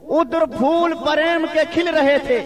ادھر پھول پریم کے کھل رہے تھے.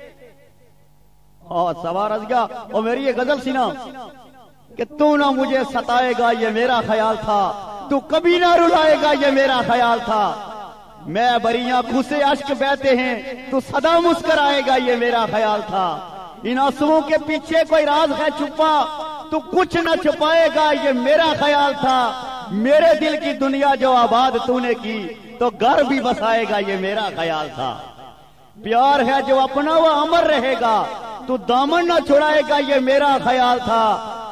سوار از گیا. اور میری یہ غزل سی نا کہ تو نہ مجھے ستائے گا یہ میرا خیال تھا, تو کبھی نہ رلائے گا یہ میرا خیال تھا, میں بری آنکھوں سے اشک بہتے ہیں تو سدا مسکرائے گا یہ میرا خیال تھا, ان آنسوؤں کے پیچھے کوئی راز ہے چھپا تو کچھ نہ چھپائے گا یہ میرا خیال تھا, میرے دل کی دنیا جو آباد تو نے کی تو گھر بھی بسائے گا یہ میرا خیال تھا, پیار ہے جو اپنا وہ امر رہے گا تو دامن نہ چھڑائے گا یہ میرا خیال تھا,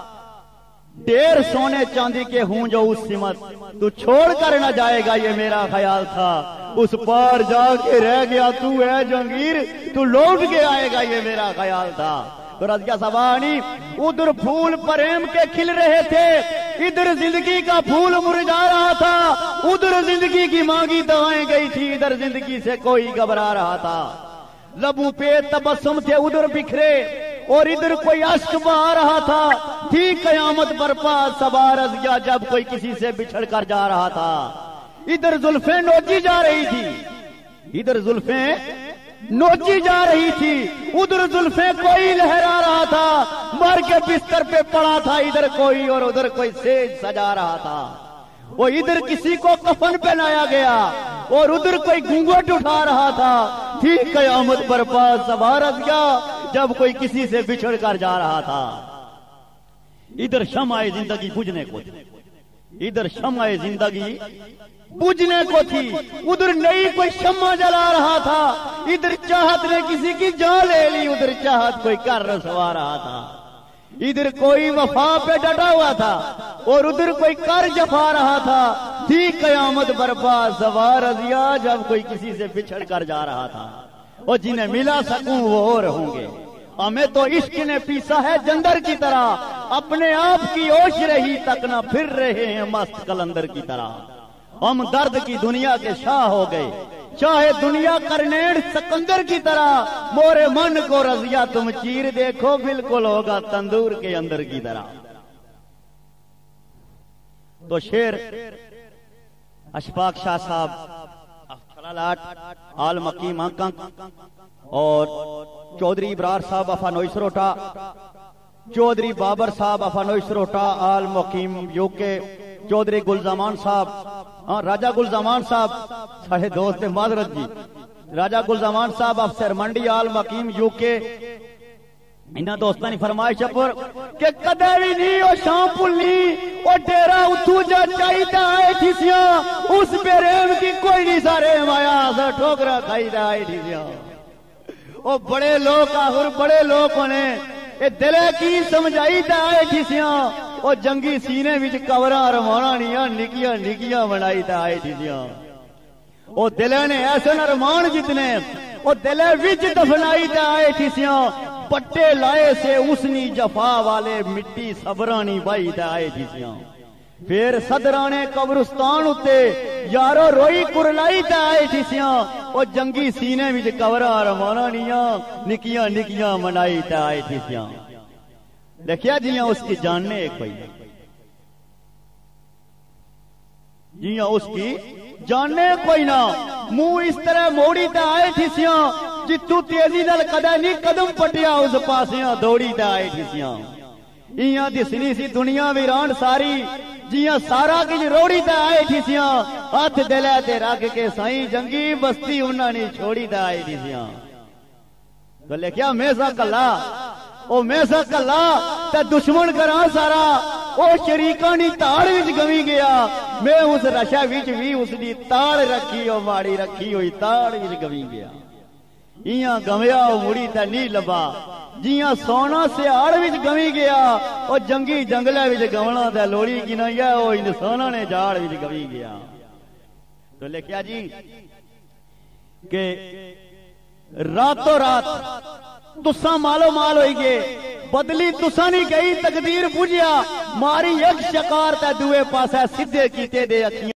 ڈھیر سونے چاندی کے ہوں جو اس سمت تو چھوڑ کر نہ جائے گا یہ میرا خیال تھا, اس پار جا کے رہ گیا تو اے جہانگیر تو لوٹ کے آئے گا یہ میرا خیال تھا. تو رضیہ سبانی ادھر پھول پریم کے کھل رہے تھے, ادھر زندگی کا پھول مرجھا رہا تھا, ادھر زندگی کی مانگی دوائیں گئی تھی, ادھر زندگی سے کوئی گھبرا رہا تھا, لبوں پہ تبسم تھے ادھر بکھرے اور ادھر کوئی اشک بہا رہا تھا, تھی قیامت برپا صبا رضیہ جب کوئی کسی سے بچھڑ کر جا رہا تھا, ادھر زلفیں نوچی جا رہی تھی, ادھر زلفیں نوچی جا رہی تھی, ادھر زلفیں کوئی لہرا رہا تھا, مر کے بستر پہ پڑا تھا ادھر کوئی اور ادھر کوئی سیج سجا رہا تھا, وہ ادھر کسی کو کفن پہنایا گیا اور ادھر کوئی گھونگھٹ اٹھا رہا تھا, تھی قیامت برپا صبا رضیہ جب کوئی کسی سے بچھڑ کر جا رہا تھا, ادھر شمع زندگی بجھنے کو تھی, ادھر شمع زندگی بجھنے کو تھی, ادھر نئی کوئی شمع جلا رہا تھا, ادھر چاہت نے کسی کی جان لے لی, ادھر چاہت کوئی کر رسوا رہا تھا, ادھر کوئی وفا پہ ڈٹا ہوا تھا اور ادھر کوئی کر جفا رہا تھا, تھی قیامت برپا صبا رضیہ جب کوئی کسی سے بچھڑ کر جا رہا تھا, اور جنہیں ملا سکوں وہ اور ہوں گے, ہمیں تو عشق نے پیسا ہے جندر کی طرح, اپنے آپ کی ہوش رہی تک نہ پھر رہے ہیں مست کلندر کی طرح, ہم درد کی دنیا کے شاہ ہو گئے چاہے دنیا کرنیڑ سکندر کی طرح, مورے من کو رضیہ تم چیر دیکھو بالکل ہوگا تندور کے اندر کی طرح. تو شعر اشفاق شاہ صاحب آل مقیم آنکانک اور چودھری ابرار صاحب افانوئی سروٹا, چودھری بابر صاحب افانوئی سروٹا آل مقیم یو کے, چودھری گلزمان صاحب, راجہ گلزمان صاحب ساڑھے دوست معذرت جی, راجہ گلزمان صاحب افسر منڈی آل مقیم یو کے, انہاں دوستاں نے فرمائش پر کہ کدے بھی نہیں او شام پلی او ڈیرا اتھو جا چاہیدا ہے ٹھسیاں, اس پریم کی کوئی نہیں سارے مایا سا ٹھوکرا کھائیدا ہے ٹھسیاں, او بڑے لوگ آخر بڑے لوگ نے اے دلے کی سمجھائی دا ہے ٹھسیاں, او جنگی سینے وچ کورا رمانا نیاں نکیاں نکیاں بنائی دا ہے ٹھسیاں, او دلے نے ایسے ارمان جتنے او دلے وچ دفنائی دا ہے ٹھسیاں, پٹے لائے سے اسنی جفا والے مٹی صبرانی بائی دا ہے ٹھسیاں, پھر صدرانے قبرستان اتے یارو روئی کرلائی دا ہے ٹھسیاں, او جنگی سینے وچ کورا رمانا نیاں نکیاں نکیاں منائی دا ہے ٹھسیاں. دیکھیا جیاں اس کی جاننے کوئی, جیاں اس کی جاننے کوئی نہ, منہ اس طرح موڑی تے آئے ٹھسیاں, جتو تیزی نال کدے نہیں قدم پٹیا اس پاسیاں دوڑی تے آئے ٹھسیاں, ایاں دسنی سی دنیا ویران ساری, جیاں سارا کچھ روڑی تے آئے ٹھسیاں, ہاتھ دلے تے رکھ کے سائیں جنگی بستی انہاں نے چھوڑی تے آئے ٹھسیاں. تو لکھیا میسا کلا, او میسا کلا تے دشمن کراں سارا, او شریکاں دی تاڑ وچ گوی گیا, میں اس رشا وچ بھی اس دی تاڑ رکھی او ماڑی رکھی ہوئی تاڑ وچ گوی گیا, ایاں گویا او مڑی تے نہیں لبا, جیاں سونا سیاڑ وچ گوی گیا, او جنگی جنگلے وچ گونا تے لوڑی کی نہیں ہے, او انساناں نے جاڑ وچ گوی گیا. تو لکھیا جی کہ راتوں رات تساں مالو مال ہوئی گے, بدلی تساں نہیں گئی تقدیر بجھیا, ماری ایک شکار تے دوے پاسے سدھے کیتے دے اکھیاں